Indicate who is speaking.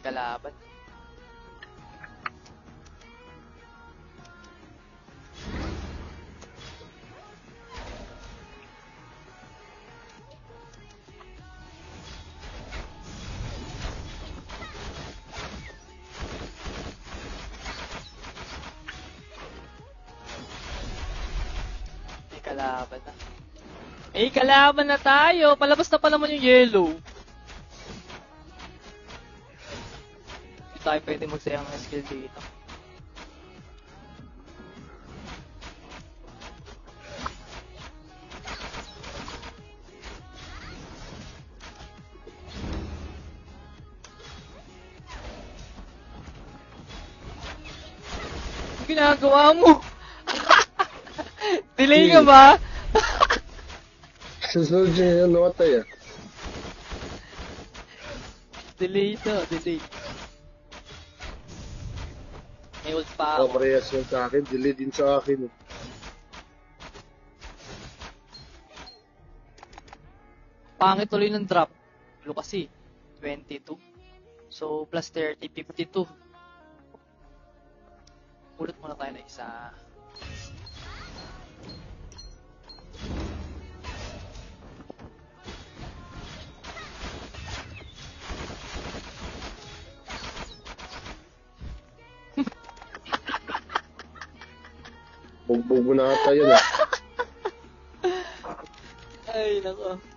Speaker 1: kalaban. Kalaban na. Eh, kalaban na tayo. Palabas na pa naman yung yellow. Hindi tayo pwede magsayang ng skill dito. Ang ginagawa mo? Delay ka ba?
Speaker 2: Susunod niya yung namatay ah.
Speaker 1: Delay ito, delay. May ult pa
Speaker 2: Oh,
Speaker 1: ako.
Speaker 2: parehas yun sa akin. Delay din sa akin.
Speaker 1: Pangit tuloy ng drop. Lo kasi, 22. So, plus 30, 52. Ulit muna tayo na isa.
Speaker 2: Bugbog mo na ata yun ah.
Speaker 1: Ay, nako.